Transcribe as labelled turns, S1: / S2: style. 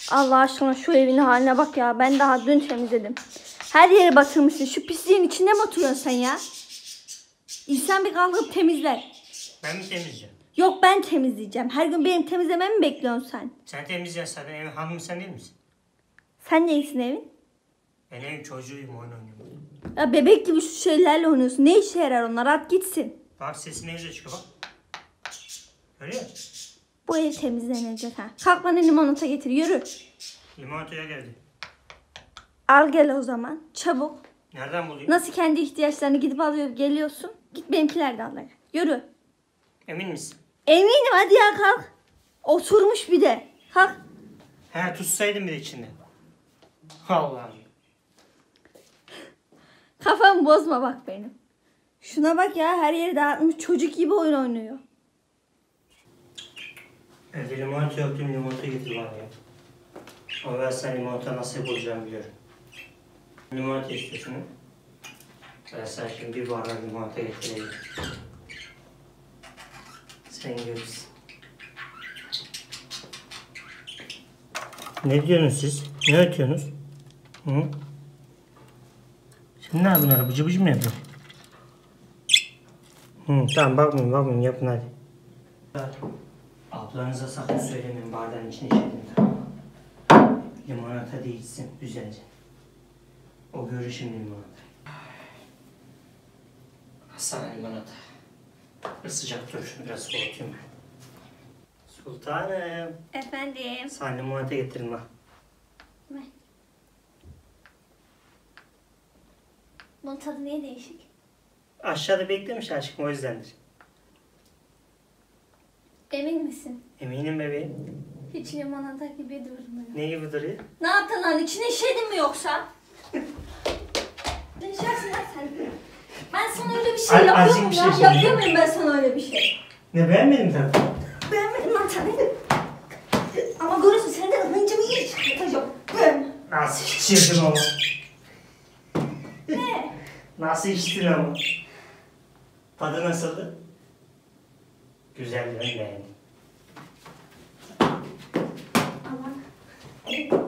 S1: Allah aşkına şu evin haline bak ya. Ben daha dün temizledim. Her yere batırmışsın. Şu pisliğin içinde mi oturuyorsun sen ya? İnsan bir kalkıp temizler.
S2: Ben mi temizleyeceğim?
S1: Yok, ben temizleyeceğim. Her gün benim temizlememi mi bekliyorsun sen?
S2: Sen temizleyeceksin zaten. Evin hanımı sen değil misin?
S1: Sen neysin evin?
S2: Ben evin çocuğuyum, oyun oynuyorum.
S1: Ya bebek gibi şu şeylerle oynuyorsun. Ne işe yarar onlar? At gitsin.
S2: Bak sesi ne güzel çıkıyor bak. Görüyor musun?
S1: Bu ev temizlenecek ha. Kalk bana limonata getir, yürü.
S2: Limonataya geldi.
S1: Al gel o zaman. Çabuk.
S2: Nereden bulayım?
S1: Nasıl kendi ihtiyaçlarını gidip alıyor geliyorsun? Git benimkiler de al. Yürü.
S2: Emin misin?
S1: Eminim, hadi ya kalk. Oturmuş bir de. Kalk.
S2: He, tutsaydım bir de içinde. Allah'ım.
S1: Kafamı bozma bak benim. Şuna bak ya, her yeri dağıtmış, çocuk gibi oyun oynuyor.
S2: Evde limonata yok, dün limonata getir bana ya. Ama ben sen limonata nasıl yapılacağını biliyorum. Limonata istiyorsun. Ben sana şimdi bir bardak limonata getireyim. Sen görürsün. Ne diyorsunuz siz? Ne ötüyorsunuz? Hı? Sen ne yapıyorsun ara? Bıcı bıcı mı yapıyorsun? Tamam bakmayın yapın hadi. Ablanıza sakın söylemeyin, bardağın içine işledim, tamam mı? Limonata da içsin güzelce. O görür şimdi limonata. Sana limonata. Sıcak dur, şunu biraz soğutayım ben. Sultanım.
S1: Efendim.
S2: Sana limonata getirin bak.
S1: Ver. Bunun tadı niye değişik?
S2: Aşağıda beklemiş aşkım, o yüzdendir.
S1: Emin misin?
S2: Eminim bebeğim.
S1: Hiç limonata gibi durmuyor.
S2: Ne gibi duruyor?
S1: Ne yaptın lan? İçine işledin mi yoksa? Ne işersin lan sen? Ben sana öyle bir şey yapıyor muyum ya? Yapıyor muyum ben sana öyle bir şey?
S2: Ne, beğenmedin tabii.
S1: Beğenmedim lan seni. Ama görürsün, senden hıncımı iyi çıkartacağım. Ben.
S2: Nasıl içirdin ama?
S1: Ne?
S2: Nasıl içtin ama? Tadı nasıldı? Güzel, ben beğendim.
S1: Aman.